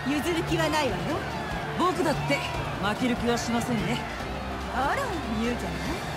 譲る気はないわよ。 僕だって負ける気はしませんね。 あら、言うじゃない。